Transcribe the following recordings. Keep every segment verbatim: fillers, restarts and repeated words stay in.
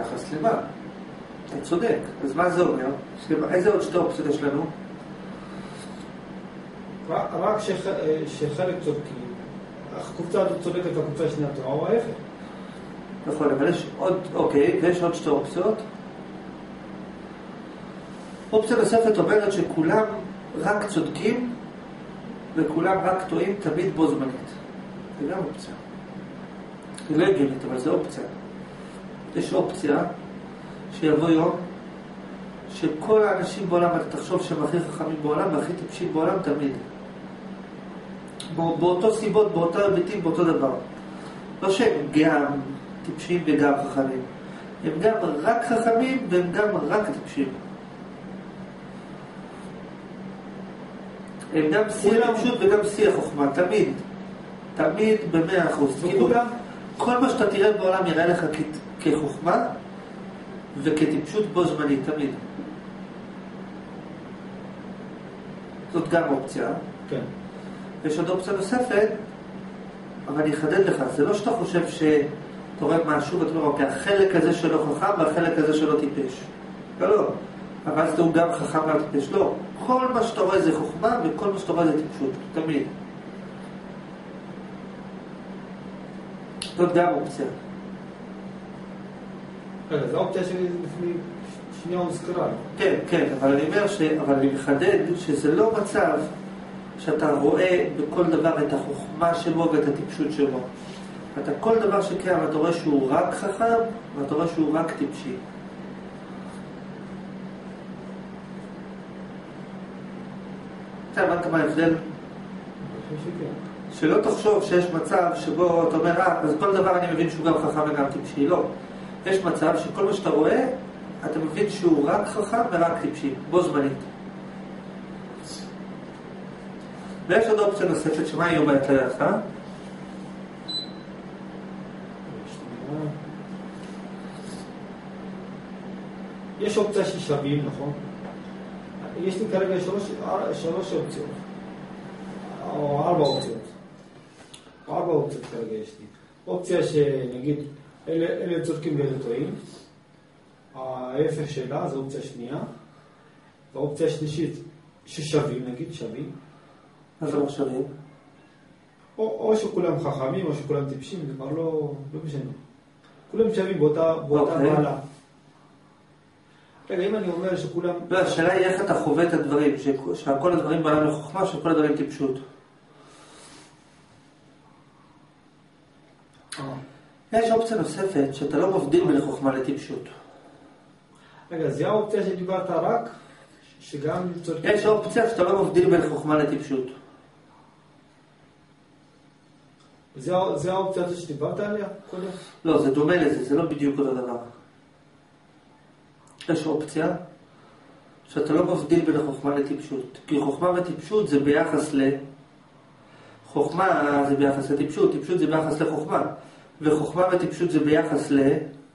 ביחס למה? אתה צודק. אז מה זה אומר? איזה עוד שתי אופציות יש לנו? רק שחלק צודקים. הקבוצה הזאת צודקת, הקבוצה השנייה טועה, או ההפך. נכון, אבל יש עוד, אוקיי, ויש עוד שתי אופציות. אופציה נוספת אומרת שכולם רק צודקים וכולם רק טועים תמיד בו זמנית. זה גם אופציה. היא לא הגיונית, אבל זו אופציה. יש אופציה שיבוא יום שכל האנשים בעולם, אתה תחשוב שהם הכי חכמים בעולם והכי טיפשים בעולם תמיד. באותו סיבות, באותו היבטים, באותו דבר. לא שהם גם טיפשים וגם חכמים. הם גם רק חכמים והם גם רק טיפשים. הם גם שיא הטיפשות וגם שיא החוכמה, תמיד. תמיד במאה אחוז. כאילו, כל מה שאתה תראה בעולם יראה לך כחוכמה וכטיפשות בו זמנית, תמיד. זאת גם אופציה. כן. יש עוד אופציה נוספת, אבל אני אחדד לך, זה לא שאתה חושב שאתה רואה משהו ואתה אומר, אוקיי, החלק הזה שלו חכם והחלק הזה שלו טיפש. לא, לא. אבל אז הוא גם חכם והטיפש. לא. כל מה שאתה רואה זה חוכמה וכל מה שאתה רואה זה טיפשות. תמיד. זאת גם אופציה. רגע, זו האופציה שלי לפני שנייה הוזכרה. כן, כן, אבל אני אומר ש... אבל אני מחדד שזה לא מצב שאתה רואה בכל דבר את החוכמה שלו ואת הטיפשות שלו. אתה כל דבר שקיים, אתה רואה שהוא רק חכם ואתה רואה שהוא רק טיפשי. אתה יודע מה ההבדל? שלא תחשוב שיש מצב שבו אתה אומר, אה, אז כל דבר אני מבין שהוא גם חכם וגם טיפשי. לא. יש מצב שכל מה שאתה רואה, אתה מבין שהוא רק חכם ורק טיפשי, בו זמנית. ויש עוד אופציה נוספת, שמה היא אומרת לך? יש אופציה של שווים, נכון? יש לי כרגע שלוש, שלוש אופציות. או ארבע אופציות. או ארבע אופציות כרגע יש לי. אופציה שנגיד, אלה, אלה צודקים ואלה טועים. ההפך שלה, זו אופציה שנייה. והאופציה השלישית, ששווים, נגיד, שווים. מה זה לא שווים? או, או שכולם חכמים, או שכולם טיפשים, זה כבר לא, לא משנה. כולם שווים באותה, באותה אוקיי. מעלה. רגע, אם אני אומר שכולם... לא, השאלה היא איך אתה חווה את הדברים, שכל הדברים בעולם לחוכמה, שכל הדברים טיפשות. יש אופציה נוספת, שאתה לא מבדיל בין חוכמה לטיפשות. רגע, זה האופציה שדיברת רק, שגם... יש אופציה שאתה לא מבדיל בין חוכמה לטיפשות. זה, זה האופציה הזאת שדיברת עליה קודם? לא, זה דומה לזה, זה לא בדיוק אותו דבר. יש אופציה שאתה לא מבדיל בין החוכמה לטיפשות. כי חוכמה וטיפשות זה ביחס ל... חוכמה זה ביחס לטיפשות, טיפשות זה ביחס לחוכמה. וחוכמה וטיפשות זה ביחס ל...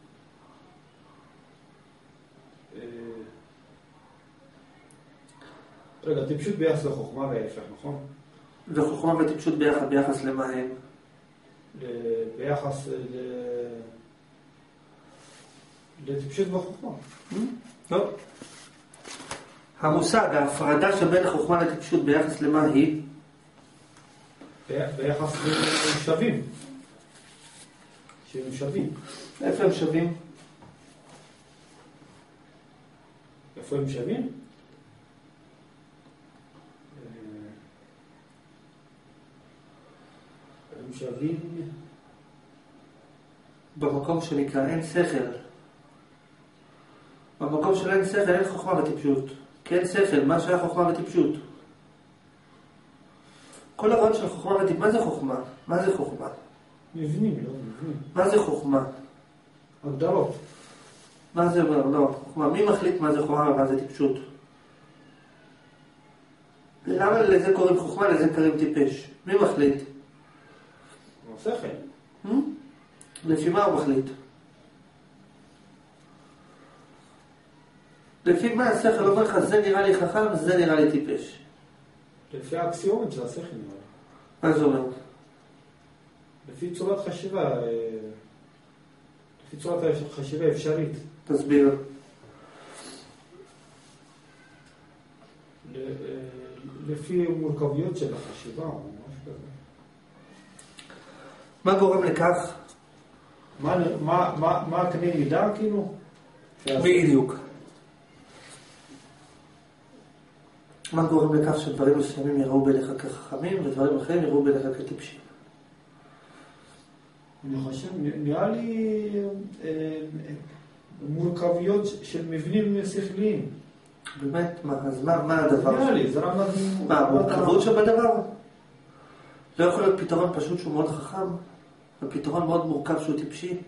רגע, טיפשות ביחס לחוכמה וההפך, נכון? וחוכמה וטיפשות ביחס, ביחס למה הם? ביחס ל... לטיפשות וחוכמה. לא. המושג, ההפרדה שבין החוכמה לטיפשות ביחס למה היא? ביחס לשווים. שהם שווים. איפה הם שווים? איפה הם שווים? הם שווים... במקום שנקרא אין שכל. במקום של אין שכל אין חוכמה וטיפשות. כי אין שכל, מה שהיה חוכמה וטיפשות? כל הרעיון של חוכמה וטיפשות, מה זה חוכמה? מה זה חוכמה? מבנים, לא מבנים. מה זה חוכמה? הגדרות. מה זה אומר? לא, חוכמה. מי מחליט מה זה חוכמה ומה זה טיפשות? למה לזה קוראים חוכמה, לזה קוראים טיפש? מי מחליט? שכל. לפי מה הוא מחליט? לפי מה השכל אומר לך, זה נראה לי חכם, זה נראה לי טיפש. לפי האקסיומות של השכל נראה לי. מה זה אומר? לפי צורת חשיבה, לפי צורת החשיבה אפשרית. תסביר. לפי מורכבויות של החשיבה או משהו כזה. מה גורם לכך? מה, מה, מה, מה הקנה מידה כאילו? בדיוק. מה גורם לכך שדברים מסוימים יראו בעיניך כחכמים ודברים אחרים יראו בעיניך כטיפשים? אני חושב, נראה לי אה, מורכבויות של מבנים שכליים. באמת? מה, אז מה, מה הדבר? נראה לי, זה רמת... מה, המורכבות שבדבר? לא יכול להיות פתרון פשוט שהוא מאוד חכם, ופתרון מאוד מורכב שהוא טיפשי.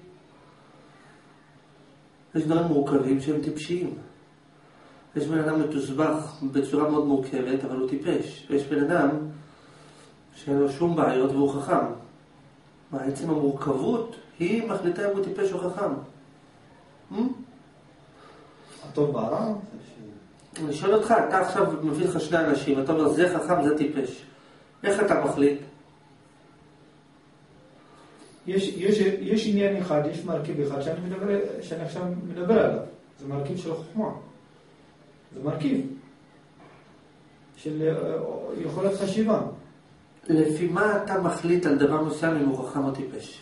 יש דברים מורכבים שהם טיפשיים. יש בן אדם מתוסבך בצורה מאוד מורכבת, אבל הוא טיפש. ויש בן אדם שאין לו שום בעיות והוא חכם. מה, עצם המורכבות היא מחליטה אם הוא טיפש או חכם. הטוב בערה? אני שואל אותך, אתה עכשיו מביא לך שני אנשים, אתה אומר זה חכם, זה טיפש. איך אתה מחליט? יש, יש, יש עניין אחד, יש מרכיב אחד שאני, מדבר, שאני עכשיו מדבר עליו. זה מרכיב של חוכמה. זה מרכיב של יכולת חשיבה. לפי מה אתה מחליט על דבר מסוים אם הוא חכם או טיפש?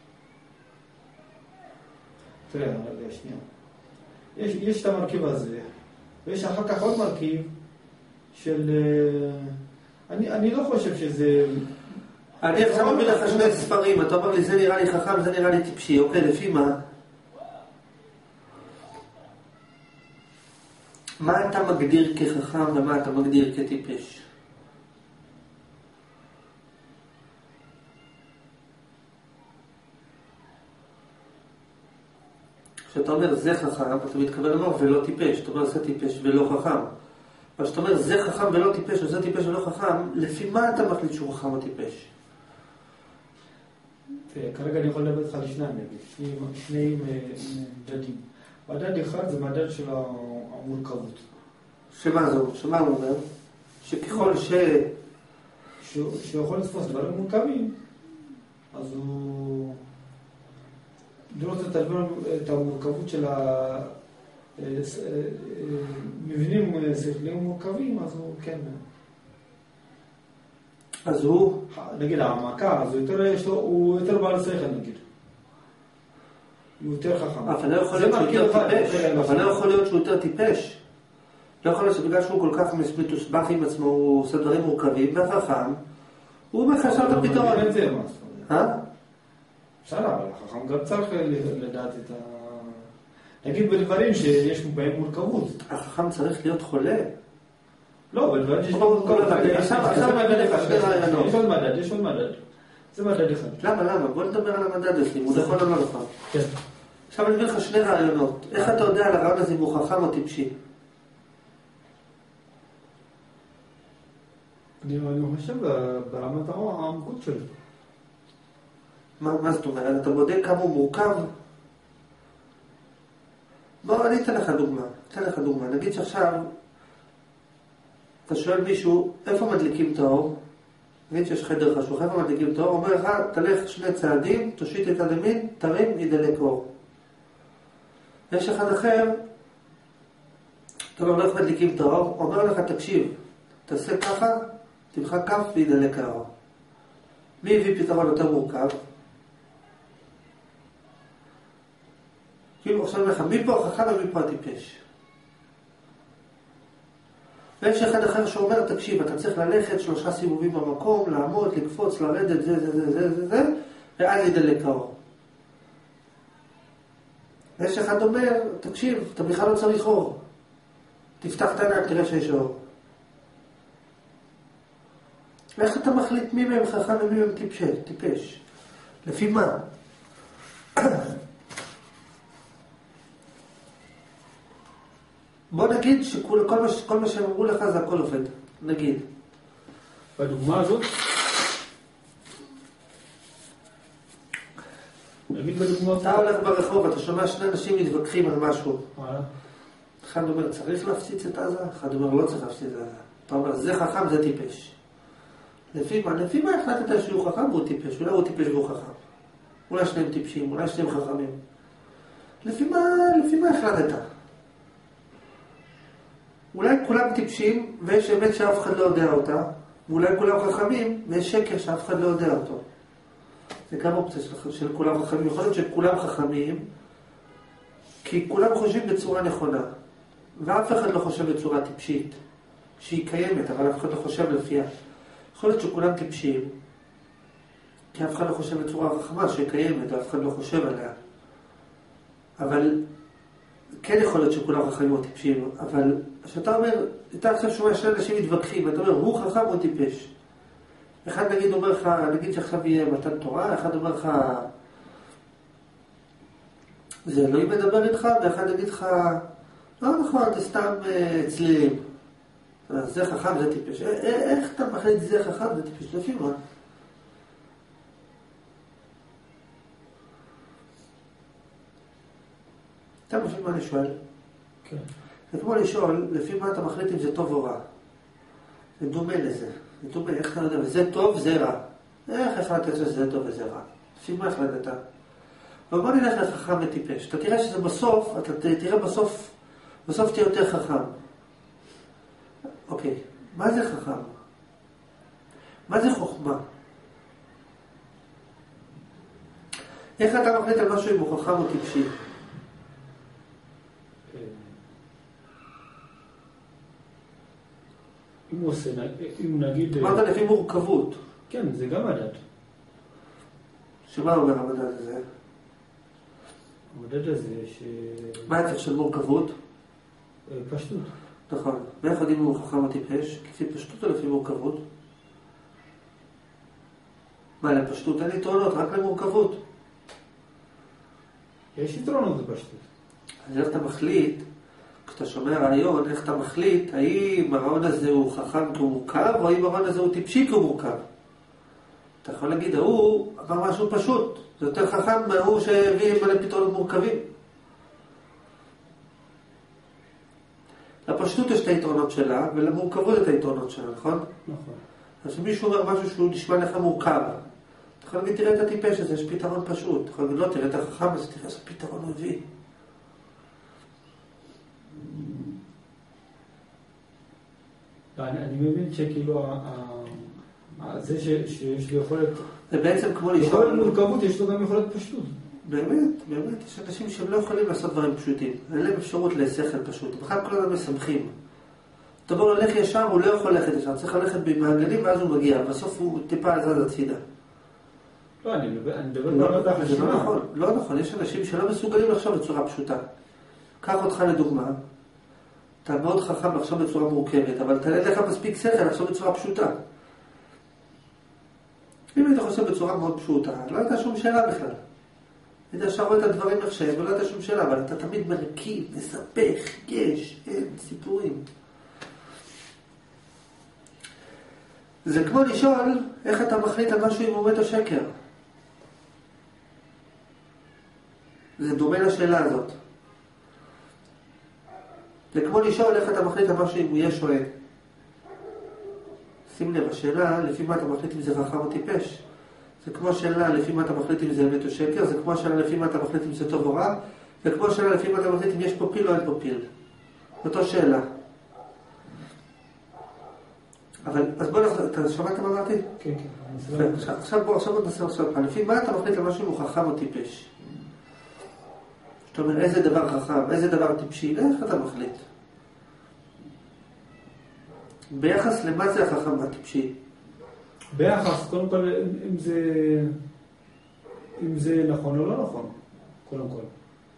תראה, רגע, שנייה. יש, יש את המרכיב הזה, ויש אחר כך עוד מרכיב של... אני, אני לא חושב שזה... אני עכשיו מביא לך שני ספרים, אתה אומר לי זה נראה לי חכם, זה נראה לי טיפשי, אוקיי, לפי מה? מה אתה מגדיר כחכם ומה אתה מגדיר כטיפש? כשאתה אומר זה חכם, אתה מתכוון לומר ולא טיפש, אתה אומר זה טיפש ולא חכם. אבל כשאתה אומר זה חכם ולא טיפש או זה טיפש ולא חכם, לפי מה אתה מחליט שהוא חכם או טיפש? כרגע אני יכול לדבר איתך על שניים, שני מדדים. מדד אחד זה מדד של המורכבות. שמה זו? שמה הוא אומר? שככל ש... שיכול לתפוס דברים מורכבים, אז הוא... לראות את המורכבות של המבנים שכליים מורכבים, אז הוא כן... אז הוא... נגיד העמקה, אז הוא יותר בעל שכל נגיד. הוא יותר חכם. אבל לא יכול להיות שהוא יותר טיפש. אבל לא יכול להיות שהוא יותר טיפש. לא יכול להיות שבגלל שהוא כל כך מתוסבך עם עצמו, הוא עושה דברים מורכבים והחכם, הוא מחשב את הפתרון. אה? בסדר, אבל החכם גם צריך לדעת את ה... נגיד בדברים שיש בהם מורכבות. החכם צריך להיות חולה. לא, בדברים שיש בהם מורכבות. עכשיו מדד אחד. יש עוד מדד, יש עוד מדד. זה מדד אחד. למה, למה? בוא נדבר על המדד הזה, הוא נכון או לא נכון. כן. עכשיו אני אביא לך שני רעיונות. איך אתה יודע על הרעיון הזה אם הוא חכם או טיפשי? אני חושב ברמת העמקות שלו. מה זאת אומרת? אתה בודק כמה הוא מורכב? בוא, אני אתן לך דוגמה. אתן לך דוגמה. נגיד שעכשיו אתה שואל מישהו, איפה מדליקים את האור? נגיד שיש חדר חשוך, איפה מדליקים את האור? אומר לך, תלך שני צעדים, תושיט את הימין, תרים, ידלק אור. יש אחד אחר, אתה אומר, איך מדליקים את האור? אומר לך, תקשיב, תעשה ככה, תמחק כף וידלק האור. מי הביא פתרון יותר מורכב? כאילו עכשיו לך, מי פה החכם ומי פה הטיפש? ויש אחד אחר שאומר, תקשיב, אתה צריך ללכת שלושה סיבובים במקום, לעמוד, לקפוץ, לרדת, זה, זה, זה, זה, זה, זה, ואז ידלק האור. ויש אחד אומר, תקשיב, אתה בכלל לא צריך אור. תפתח את העיניים, תראה שיש אור. ואיך אתה מחליט מי מהם חכם ומי מהם טיפש? טיפש? לפי מה? בוא נגיד שכל מה, כל מה שהם אמרו לך זה הכל עובד. נגיד. בדוגמה הזאת? נגיד בדוגמה... אתה הולך ברחוב, אתה שומע שני אנשים מתווכחים על משהו. מה? אחד אומר, צריך להפציץ את עזה? אחד אומר, לא צריך להפציץ את עזה. אתה אומר, זה חכם, זה טיפש. לפי מה? לפי מה החלטת שהוא חכם והוא טיפש? אולי הוא טיפש והוא חכם. אולי שניהם טיפשים, אולי שניהם חכמים. לפי מה, לפי מה החלטת? אולי כולם טיפשים ויש אמת שאף אחד לא יודע אותה, ואולי כולם חכמים ויש שקר שאף אחד לא יודע אותו. זה גם אופציה של, של כולם חכמים. יכול להיות שכולם חכמים כי כולם חושבים בצורה נכונה, ואף אחד לא חושב בצורה טיפשית שהיא קיימת, אבל אף אחד לא חושב לפיה. יכול להיות שכולם טיפשים כי אף אחד לא חושב בצורה חכמה שהיא קיימת, ואף אחד לא חושב עליה. אבל כן יכול להיות שכולם חכמים או טיפשים, אבל כשאתה אומר, אתה עכשיו שומע שאנשים מתווכחים, אתה אומר, הוא חכם או טיפש? אחד נגיד אומר לך, נגיד שעכשיו יהיה מתן תורה, אחד אומר לך, זה אלוהים מדבר איתך, ואחד נגיד לך, לא נכון, זה סתם צלילים. זה חכם, זה טיפש. איך אתה מחליט זה חכם, זה טיפש? לפי מה? אתה מבין מה אני שואל? כן. זה כמו לשאול, לפי מה אתה מחליט אם זה טוב או רע? זה דומה לזה. זה דומה, איך אתה יודע, וזה טוב, זה רע. איך החלטת שזה טוב וזה רע? לפי מה החלטת? אבל בוא נלך לחכם וטיפש. אתה תראה שזה בסוף, אתה תראה בסוף, בסוף תהיה יותר חכם. אוקיי, מה זה חכם? מה זה חוכמה? איך אתה מחליט על משהו אם הוא חכם או טיפשי? אם הוא עושה, אם נגיד... אמרת לפי מורכבות. כן, זה גם מדד. שמה אומר המדד הזה? המדד הזה ש... מה ההפך של מורכבות? פשטות. נכון. ואיך יודעים אם הוא חכם או טיפש? לפי פשטות או לפי מורכבות? מה, לפשטות אין יתרונות, רק למורכבות. יש יתרונות בפשטות. אז איך אתה מחליט, כשאתה שומע רעיון, איך אתה מחליט, האם הרעיון הזה הוא חכם כי הוא מורכב, או האם הרעיון הזה הוא טיפשי כי הוא מורכב? אתה יכול להגיד, הוא אמר משהו פשוט, זה יותר חכם מההוא שהביא מלא פתרונות מורכבים. לפשטות יש את היתרונות שלה, ולמורכבות את היתרונות שלה, נכון? נכון. אז כשמישהו אומר משהו שהוא נשמע לך מורכב, אתה יכול להגיד, תראה את הטיפש הזה, יש פתרון פשוט. אתה יכול להגיד, לא, תראה את החכם הזה, תראה איזה פתרון הוא הביא. אני מבין שכאילו, זה שיש לי יכולת... זה בעצם כמו לשאול... יכולת מורכבות, יש לו גם יכולת פשטות. באמת, באמת, יש אנשים שהם לא יכולים לעשות דברים פשוטים. אין להם אפשרות לשכל פשוט. בכלל כל הזמן מסמכים. אתה אומר, הולך ישר, הוא לא יכול ללכת ישר. צריך ללכת במעגלים ואז הוא מגיע. בסוף הוא טיפה זז הצידה. לא, אני מדבר לא על זה לא נכון. לא נכון, יש אנשים שלא מסוגלים לחשוב בצורה פשוטה. קח אותך לדוגמה. אתה מאוד חכם לחשוב בצורה מורכבת, אבל אתה אין לך מספיק שכל לחשוב בצורה פשוטה. אם היית חושב בצורה מאוד פשוטה, לא הייתה שום שאלה בכלל. היית ישר רואה את הדברים איך שהם, ולא הייתה שום שאלה, אבל אתה תמיד מרכיב, מספך, יש, אין, סיפורים. זה כמו לשאול איך אתה מחליט על משהו אם הוא אמת או שקר. זה דומה לשאלה הזאת. זה כמו לשאול איך אתה מחליט על משהו אם הוא יש או אין. שים לב, השאלה לפי מה אתה מחליט אם זה חכם או טיפש. זה כמו השאלה לפי מה אתה מחליט אם זה אמת או שקר, זה כמו השאלה לפי מה אתה מחליט אם זה טוב או רע, זה כמו השאלה לפי מה אתה מחליט אם יש פה פיל או אין פה פיל. אותו שאלה. אבל, אז בוא נחזור, אתה שמעת מה אמרתי? כן, כן. עכשיו בוא, עכשיו בוא ננסה עכשיו פעם. לפי מה אתה מחליט על משהו אם הוא חכם או טיפש? זאת אומרת, איזה דבר חכם, איזה דבר טיפשי, איך אתה מחליט? ביחס למה זה החכם והטיפשי? ביחס, קודם כל, אם זה, אם זה נכון או לא נכון, קודם כל.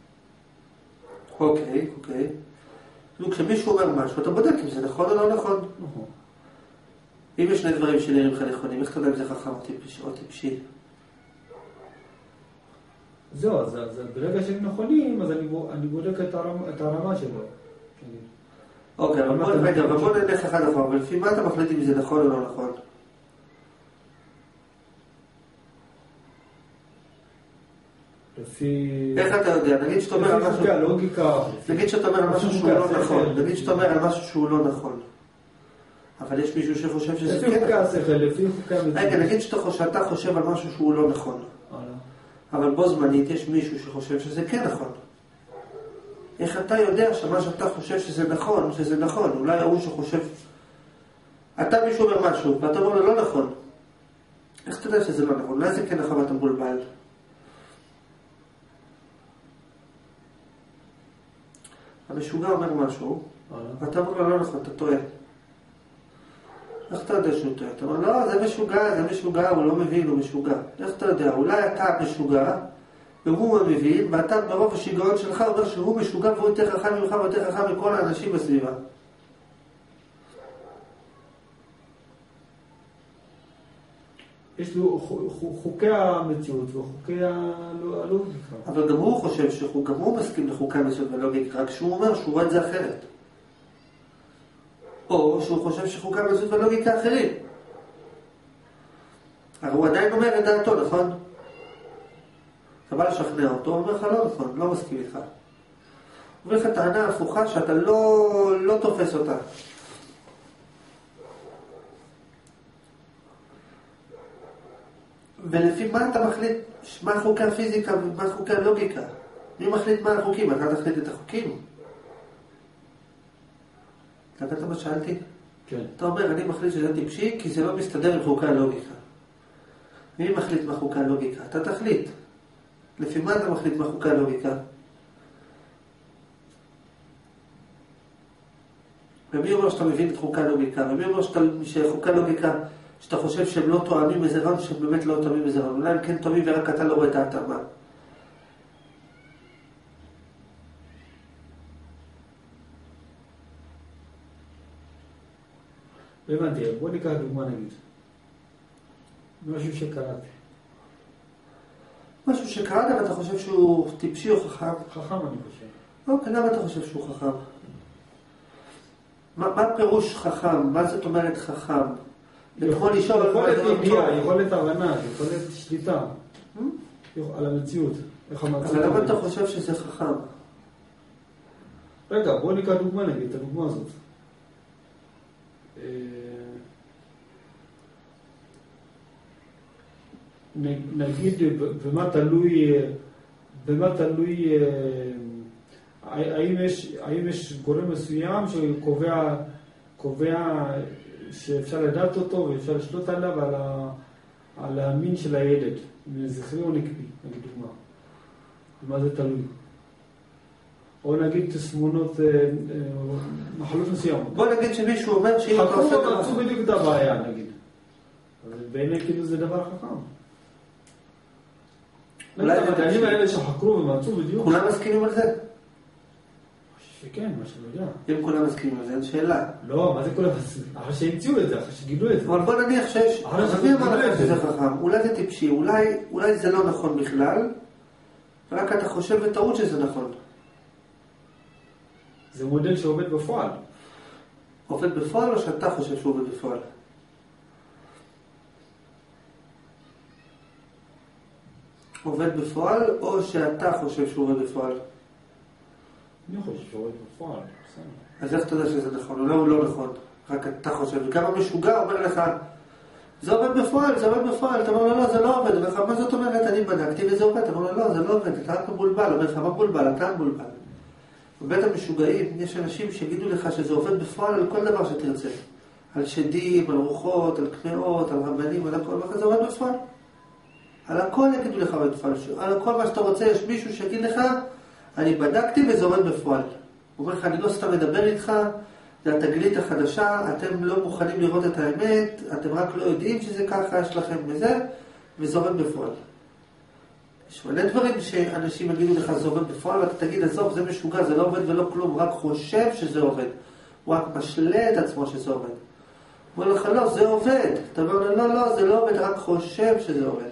אוקיי, אוקיי. כשמישהו אומר משהו, אתה בודק אם זה נכון או לא נכון. נכון. אם יש שני דברים שנראים לך נכונים, איך אתה יודע אם זה חכם או טיפשי? זהו, אז, אז ברגע שהם נכונים, אז אני, אני בודק את הרמה, את הרמה שלו. אוקיי, אבל בוא, רגע, אבל בוא נלך אחד אחר, אבל לפי מה אתה מחליט אם זה נכון או לא נכון? לפי... איך אתה יודע? נגיד שאתה אומר על משהו... לפי הלוגיקה. נגיד שאתה אומר על משהו שהוא לא נכון. נגיד שאתה אומר על משהו שהוא לא נכון. אבל יש מישהו שחושב שזה כן נכון. לפי חוקי השכל, לפי חוקי המציאות. רגע, נגיד שאתה חושב על משהו שהוא לא נכון. אבל בו זמנית יש מישהו שחושב שזה כן נכון. איך אתה יודע שמה שאתה חושב שזה נכון, שזה נכון? אולי הוא שחושב... אתה מישהו אומר משהו, ואתה אומר לו לא נכון. איך אתה יודע שזה לא נכון? אולי זה כן נכון ואתה מבולבל. המשוגע אומר משהו, ואתה אומר לו לא נכון, אתה טועה. איך אתה יודע שהוא טועה? אתה אומר, לא, זה משוגע, זה משוגע, הוא לא מבין, הוא משוגע. איך אתה יודע? אולי אתה משוגע, והוא מבין, ואתה ברוב השיגעון שלך אומר שהוא משוגע, והוא יותר חכם ממך ויותר חכם מכל האנשים בסביבה. יש לו חוקי המציאות וחוקי הלוגיקה. אבל גם הוא חושב שגם הוא מסכים לחוקי המציאות ולוגיקה, רק שהוא אומר שהוא רואה את זה אחרת. או שהוא חושב שחוקי המציאות ולוגיקה אחרים. אבל הוא עדיין אומר את דעתו, נכון? אתה בא לשכנע אותו, הוא אומר לך לא נכון, לא מסכים איתך. הוא אומר לך טענה הפוכה שאתה לא, לא תופס אותה. ולפי מה אתה מחליט, מה חוקי הפיזיקה ומה חוקי הלוגיקה? מי מחליט מה החוקים? אתה תחליט את החוקים? אתה מה שאלתי? כן. אתה אומר, אני מחליט שזה טיפשי כי זה לא מסתדר עם חוקי הלוגיקה. מי מחליט מה חוקי הלוגיקה? אתה תחליט. לפי מה אתה מחליט מה חוקי הלוגיקה? ומי אומר שאתה מבין את חוקי הלוגיקה? ומי אומר שאתה, שחוקי הלוגיקה, שאתה חושב שהם לא תואמים איזה רעיון, שהם באמת לא תואמים איזה רעיון? אולי הם כן תואמים ורק אתה לא רואה את ההתאמה. הבנתי, בוא ניקח דוגמה נגיד. משהו שקראתי. משהו שקראת ואתה חושב שהוא טיפשי או חכם? חכם אני חושב. אוקיי, למה אתה חושב שהוא חכם? מה, מה פירוש חכם? מה זאת אומרת חכם? יכול לשאול על יכולת ידיעה, יכולת הבנה, יכולת שליטה על המציאות. אבל למה אתה חושב שזה חכם? רגע, בוא ניקח דוגמה נגיד, את הדוגמה הזאת. נגיד, במה תלוי, במה תלוי, האם יש, האם יש גורם מסוים שקובע, קובע שאפשר לדעת אותו ואפשר לשלוט עליו, על, ה, על המין של הילד, זכרי או נקבי, נגיד דוגמה. במה זה תלוי? או נגיד תסמונות, מחלות מסוימות. בוא נגיד שמישהו אומר שאם אתה עושה דבר... חכו בדיוק את הבעיה, נגיד. אז בעיני כאילו זה דבר חכם. אולי המדענים האלה שחקרו ומצאו בדיוק. כולם מסכימים על זה? שכן, מה שאני יודע. אם כולם מסכימים על זה, אין שאלה. לא, מה זה כולם מסכימים? אחרי שהמציאו את זה, אחרי שגידלו את זה. אבל בוא נניח שיש... מי אמר לכם שזה חכם? אולי זה טיפשי, אולי זה לא נכון בכלל, רק אתה חושב בטעות שזה נכון. זה מודל שעובד בפועל. עובד בפועל או שאתה חושב שהוא עובד בפועל? עובד בפועל או שאתה חושב שהוא עובד בפועל? אני חושב שהוא עובד בפועל. אז איך אתה יודע שזה נכון? אולי הוא לא נכון, רק אתה חושב. וגם המשוגע אומר לך, זה עובד בפועל, זה עובד בפועל. אתה אומר לו, לא, זה לא עובד. אומר לך, מה זאת אומרת? אני בדקתי וזה עובד. אתה אומר לו, לא, זה לא עובד. אתה רק מבולבל. אומר לך, מה מבולבל? אתה מבולבל. בבית המשוגעים יש אנשים שיגידו לך שזה עובד בפועל על כל דבר שתרצה. על שדים, על רוחות, על קמאות, על רבנים, על הכל. וזה עובד בפועל. על הכל יגידו לך עובד בפועל. על כל מה שאתה רוצה יש מישהו שיגיד לך, אני בדקתי וזה עובד בפועל. הוא אומר לך, אני לא סתם מדבר איתך, זה התגלית החדשה, אתם לא מוכנים לראות את האמת, אתם רק לא יודעים שזה ככה, יש לכם וזה, וזה עובד בפועל. יש מלא דברים שאנשים יגידו לך, זה עובד בפועל, ואתה תגיד, עזוב, זה משוגע, זה לא עובד ולא כלום, רק חושב שזה עובד. הוא רק משלה את עצמו שזה עובד. הוא אומר לך, לא, זה עובד. אתה אומר לו, לא, לא, זה לא עובד, רק חושב שזה עובד.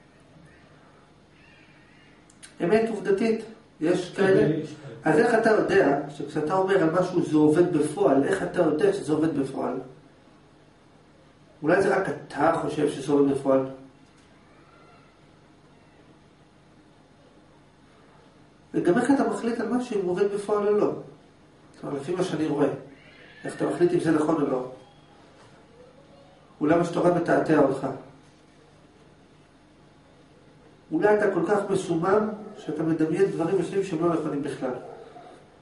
אמת עובדתית, יש כאלה. אז איך אתה יודע, שכשאתה אומר על משהו זה עובד בפועל, איך אתה יודע שזה עובד בפועל? אולי זה רק אתה חושב שזה עובד בפועל? וגם איך אתה מחליט על משהו אם הוא עובד בפועל או לא? זאת אומרת, לפי מה שאני רואה. איך אתה מחליט אם זה נכון או לא? אולי מה שאתה רואה מתעתע אותך. אולי אתה כל כך מסומם שאתה מדמיין דברים מסוימים שהם לא נכונים בכלל.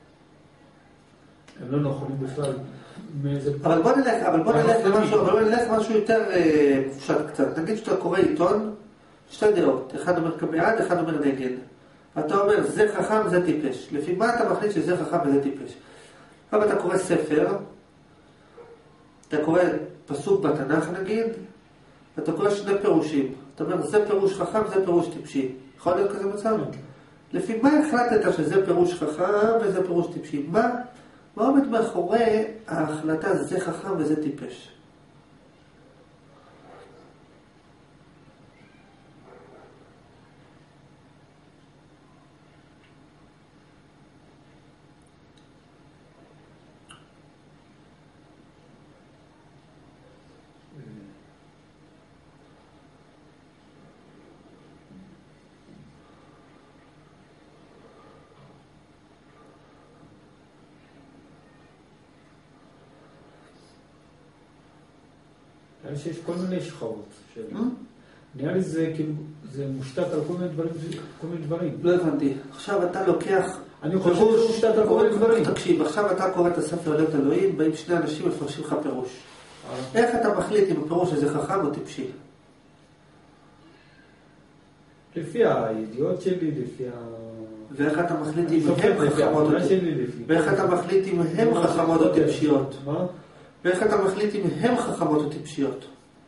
הם לא נכונים בכלל. אבל בוא נלך, אבל בוא נלך למשהו, אבל בוא נלך משהו יותר פשוט קצת. נגיד שאתה קורא עיתון, שתי דעות, אחד אומר בעד, אחד אומר נגד. אתה אומר, זה חכם, זה טיפש. לפי מה אתה מחליט שזה חכם וזה טיפש? אבל אתה קורא ספר, אתה קורא פסוק בתנ"ך נגיד, אתה קורא שני פירושים. אתה אומר, זה פירוש חכם, זה פירוש טיפשי. יכול להיות כזה מצב? לפי מה החלטת שזה פירוש חכם וזה פירוש טיפשי? מה? מה עומד מאחורי ההחלטה זה חכם וזה טיפש? נראה לי שיש כל מיני שכבות. נראה לי זה כאילו, זה מושתת על כל מיני דברים, כל מיני דברים. לא הבנתי. עכשיו אתה לוקח... אני חושב שזה מושתת על כל מיני דברים. תקשיב, עכשיו אתה קורא את הספר להיות אלוהים, באים שני אנשים מפרשים לך פירוש. איך אתה מחליט אם הפירוש הזה חכם או טיפשי? לפי הידיעות שלי, לפי ה... ואיך אתה מחליט אם הם חכמות או טיפשיות? ואיך אתה מחליט אם הם חכמות או טיפשיות? מה? ואיך אתה מחליט אם הם חכמות או טיפשיות?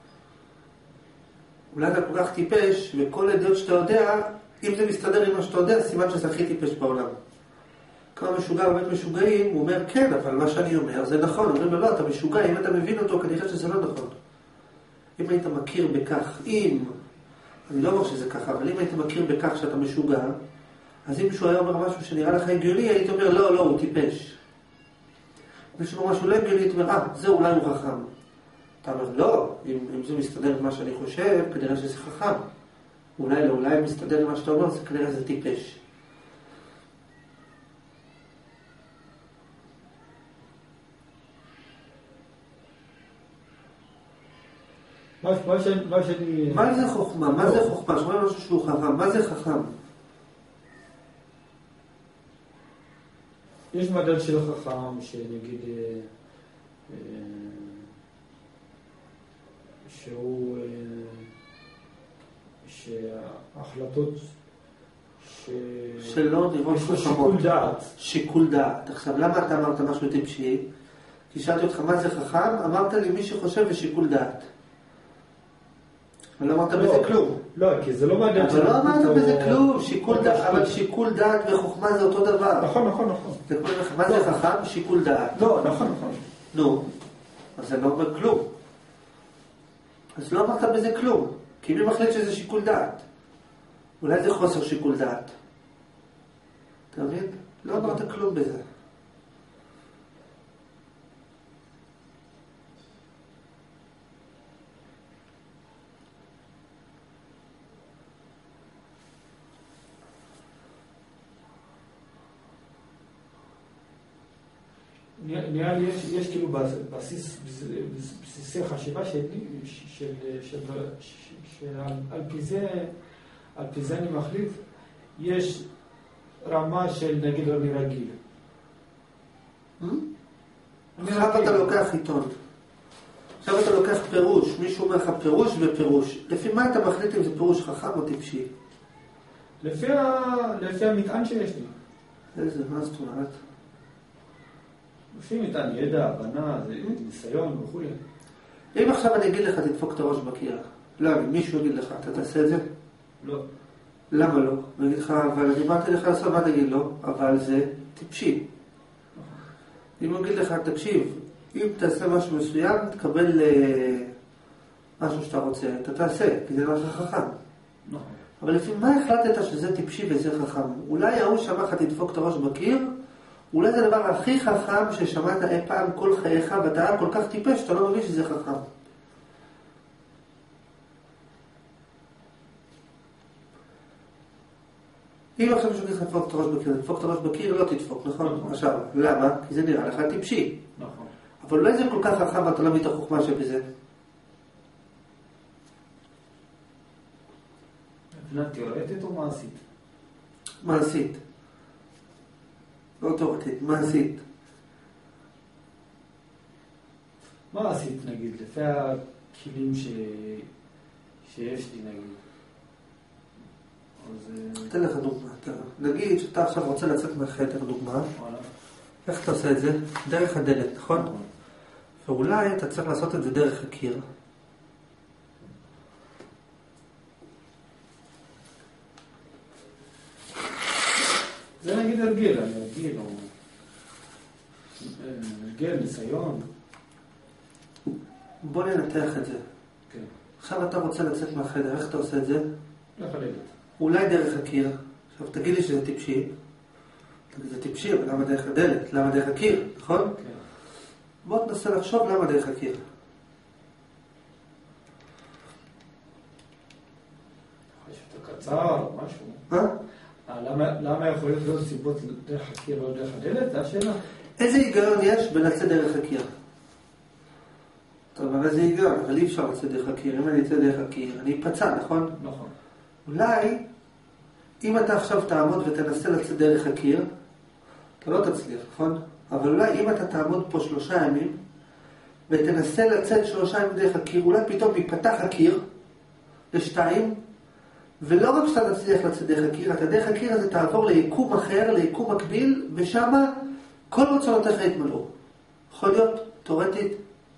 אולי אתה כל כך טיפש, וכל עדות שאתה יודע, אם זה מסתדר עם מה שאתה יודע, סימן שזה הכי טיפש בעולם. כמה משוגע באמת משוגעים, הוא אומר, כן, אבל מה שאני אומר זה נכון. אומרים לו, לא, אתה משוגע, אם אתה מבין אותו, כנראה שזה לא נכון. אם היית מכיר בכך, אם, אני לא אומר שזה ככה, אבל אם היית מכיר בכך שאתה משוגע, אז אם מישהו היה אומר משהו שנראה לך הגיוני, היית אומר, לא, לא, הוא טיפש. מישהו אומר משהו לא הגיוני, היית אומר, אה, זה אולי הוא חכם. אתה אומר, לא, אם, אם זה מסתדר עם מה שאני חושב, כנראה שזה חכם. אולי לא, אולי מסתדר עם מה שאתה אומר, זה כנראה זה טיפש. מה, מה, שאני, מה שאני... מה זה חוכמה? מה זה חוכמה? שאומרים משהו שהוא חכם. מה זה חכם? יש מדד של חכם שנגיד שהוא שההחלטות ש... שלא נראות חכמות. שיקול דעת. שיקול דעת. עכשיו, למה אתה אמרת משהו טיפשי? כי שאלתי אותך מה זה חכם, אמרת לי מי שחושב בשיקול דעת. ולא אמרת בזה כלום. לא, כי זה לא מדד. אבל לא אמרת בזה כלום, שיקול דעת, אבל שיקול דעת וחוכמה זה אותו דבר. נכון, נכון, נכון. מה זה חכם? שיקול דעת. לא, נכון, נכון. נו, אז זה לא אומר כלום. אז לא אמרת בזה כלום, כי מי מחליט שזה שיקול דעת? אולי זה חוסר שיקול דעת. אתה מבין? לא אמרת כלום בזה. נראה לי יש, יש כאילו בסיס, בסיסי חשיבה של, של, של, שעל פי זה, על פי זה אני מחליט, יש רמה של נגיד אני רגיל. עכשיו אתה לוקח עיתון. עכשיו אתה לוקח פירוש, מישהו אומר לך פירוש ופירוש. לפי מה אתה מחליט אם זה פירוש חכם או טיפשי? לפי, לפי המטען שיש לי. איזה, מה זאת אומרת? לפי מטען ידע, הבנה, ניסיון וכו'. אם עכשיו אני אגיד לך תדפוק את הראש בקיר, לא, מישהו יגיד לך, אתה תעשה את זה? לא. למה לא? אני אגיד לך, אבל אני באתי לך לעשות, מה תגיד לו? אבל זה טיפשי. אם הוא יגיד לך, תקשיב, אם תעשה משהו מסוים, תקבל משהו שאתה רוצה, אתה תעשה, כי זה משהו חכם. אבל לפי מה החלטת שזה טיפשי וזה חכם? אולי ההוא שמע לך תדפוק את הראש בקיר, אולי זה הדבר הכי חכם ששמעת אי פעם כל חייך, ואתה היה כל כך טיפש, אתה לא מבין שזה חכם. אם עכשיו מישהו צריך לדפוק את הראש בקיר, לדפוק את הראש בקיר לא תדפוק, נכון? עכשיו, למה? כי זה נראה לך טיפשי. נכון. אבל אולי זה כל כך חכם ואתה לא מבין את החוכמה שבזה. מבחינה תיאורטית או מעשית? מעשית. לא תיאורטית, מעשית. מה עשית נגיד, לפי הכלים ש... שיש לי נגיד? אז... אתן לך דוגמה. נגיד שאתה עכשיו רוצה לצאת מהחדר, דוגמה. איך אתה עושה את זה? דרך הדלת, נכון? ואולי אתה צריך לעשות את זה דרך הקיר. זה נגיד הרגיל, אני הרגיל, או... הרגיל, ניסיון. בוא ננתח את זה. כן. עכשיו אתה רוצה לצאת מהחדר, איך אתה עושה את זה? דרך הדלת. אולי דרך הקיר. עכשיו תגיד לי שזה טיפשי. זה טיפשי, אבל למה דרך הדלת? למה דרך הקיר, נכון? כן. בוא תנסה לחשוב למה דרך הקיר. חשבת קצר או משהו. מה? למה, למה יכול להיות סיבות דרך הקיר או דרך הדלת? זה השאלה. איזה היגיון יש בלצאת דרך הקיר? טוב, אבל איזה היגיון? אבל אי אפשר לצאת דרך הקיר. אם אני אצא דרך הקיר, אני אפצע, נכון? נכון. אולי, אם אתה עכשיו תעמוד ותנסה לצאת דרך הקיר, אתה לא תצליח, נכון? אבל אולי אם אתה תעמוד פה שלושה ימים, ותנסה לצאת שלושה ימים דרך הקיר, אולי פתאום ייפתח הקיר לשתיים, ולא רק שאתה תצליח לצאת דרך הקיר, אתה דרך הקיר הזה תעבור ליקום אחר, ליקום מקביל, ושם כל רצונותיך יתמלאו. יכול להיות, תיאורטית.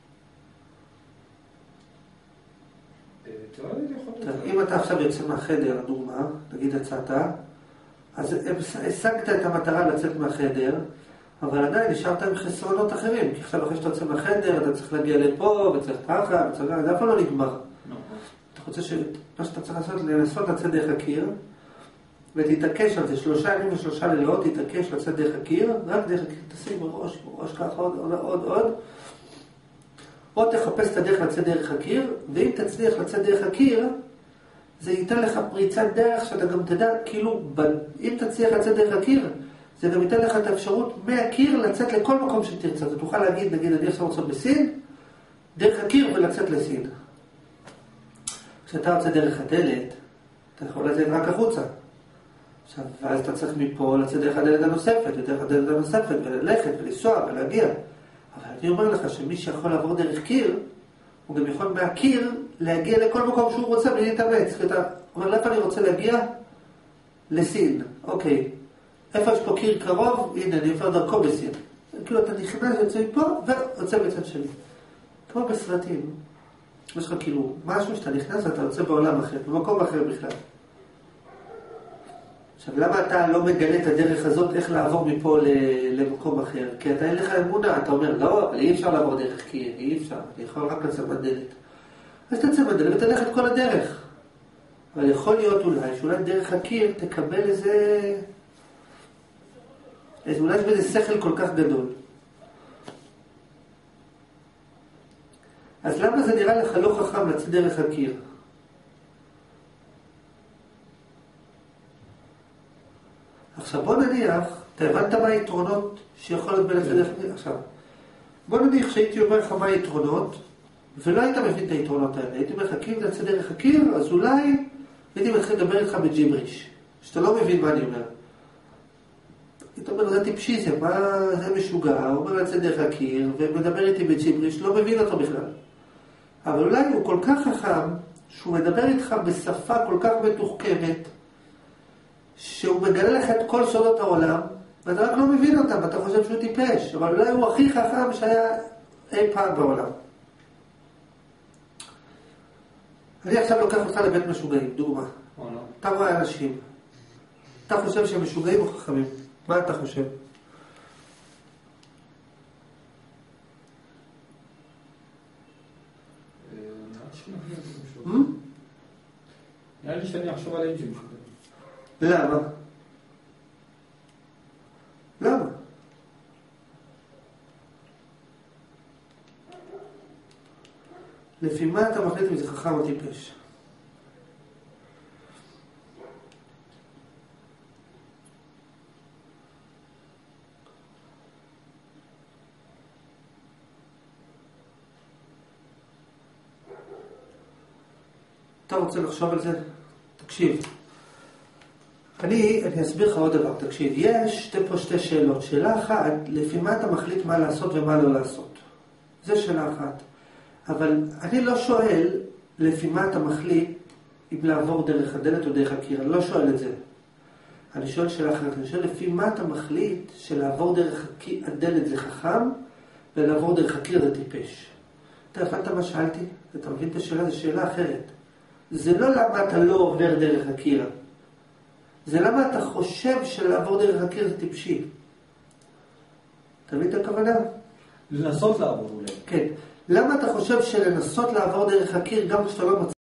אם אתה עכשיו יוצא מהחדר, דוגמה, נגיד יצאת, אז השגת את המטרה לצאת מהחדר, אבל עדיין נשארת עם חסרונות אחרים, כי עכשיו אחרי שאתה יוצא מהחדר, אתה צריך להגיע לפה, וצריך ככה, וצריך... זה אף פעם לא נגמר. אתה רוצה שמה שאתה צריך לעשות, לנסות לצאת דרך הקיר, ותתעקש על זה, שלושה ימים ושלושה לילות, תתעקש לצאת דרך הקיר, רק דרך הקיר, תשים בראש, בראש ככה, עוד, עוד, עוד, עוד. או תחפש את הדרך לצאת דרך הקיר, ואם תצליח לצאת דרך הקיר, זה ייתן לך פריצת דרך שאתה גם תדע, כאילו, אם תצליח לצאת דרך הקיר, זה גם ייתן לך את האפשרות מהקיר לצאת לכל מקום שתרצה. אתה תוכל להגיד, נגיד, אני עכשיו רוצה בסין, דרך הקיר ולצאת לסין. כשאתה רוצה דרך הדלת, אתה יכול לצאת רק החוצה. עכשיו, ואז אתה צריך מפה לצאת דרך הדלת הנוספת, ודרך הדלת הנוספת, וללכת ולנסוע ולהגיע. אבל אני אומר לך שמי שיכול לעבור דרך קיר, הוא גם יכול מהקיר להגיע לכל מקום שהוא רוצה בלי להתאמץ. כי אתה אומר, לאיפה אני רוצה להגיע? לסין. אוקיי. איפה יש פה קיר קרוב? הנה, אני עובר דרכו בסין. כאילו אתה נכנס, יוצא מפה, ויוצא בצד שלי. כמו בסרטים. יש לך כאילו משהו שאתה נכנס ואתה יוצא בעולם אחר, במקום אחר בכלל. עכשיו, למה אתה לא מגלה את הדרך הזאת, איך לעבור מפה למקום אחר? כי אתה אין לך אמונה, אתה אומר, לא, אבל אי אפשר לעבור דרך קיר, אי אפשר, אני יכול רק לצאת בדלת. אז תצא בדלת ותלך את כל הדרך. אבל יכול להיות אולי, שאולי דרך הקיר תקבל איזה... אולי יש בזה שכל כל כך גדול. אז למה זה נראה לך לא חכם לצאת דרך הקיר? עכשיו בוא נניח, אתה הבנת מה היתרונות שיכול להיות בלצאת דרך הקיר? עכשיו, בוא נניח שהייתי אומר לך מה היתרונות, ולא היית מבין את היתרונות האלה. הייתי אומר לך, כי אם לצאת דרך הקיר, אז אולי הייתי מתחיל לדבר איתך בג'יבריש, שאתה לא מבין מה אני אומר. היית אומר, זה טיפשי, זה מה, זה משוגע, הוא אומר לצאת דרך הקיר, ומדבר איתי בג'יבריש, לא מבין אותו בכלל. אבל אולי הוא כל כך חכם, שהוא מדבר איתך בשפה כל כך מתוחכמת, שהוא מגלה לך את כל סודות העולם, ואתה רק לא מבין אותם, ואתה חושב שהוא טיפש, אבל אולי הוא הכי חכם שהיה אי פעם בעולם. אני עכשיו לוקח אותך לבית משוגעים, דוגמה. אתה רואה אנשים, אתה חושב שהם משוגעים או חכמים? מה אתה חושב? נראה לי שאני אחשוב עליהם שהם משוגעים. למה? למה? לפי מה אתה מחליט אם זה חכם או טיפש? אתה רוצה לחשוב על זה? תקשיב. אני, אני אסביר לך עוד דבר, תקשיב. יש שתי, פה שתי שאלות. שאלה אחת, לפי מה אתה מחליט מה לעשות ומה לא לעשות. זה שאלה אחת. אבל אני לא שואל לפי מה אתה מחליט אם לעבור דרך הדלת או דרך הקיר. אני לא שואל את זה. אני שואל שאלה אחרת. אני שואל לפי מה אתה מחליט שלעבור דרך הדלת זה חכם ולעבור דרך הקיר זה טיפש. אתה הבנת מה שאלתי? אתה מבין את השאלה? זו שאלה אחרת. זה לא למה אתה לא עובר דרך הקיר. זה למה אתה חושב שלעבור דרך הקיר זה טיפשי. אתה מבין את הכוונה? לנסות לעבור אולי. כן. למה אתה חושב שלנסות לעבור דרך הקיר גם כשאתה לא מצליח?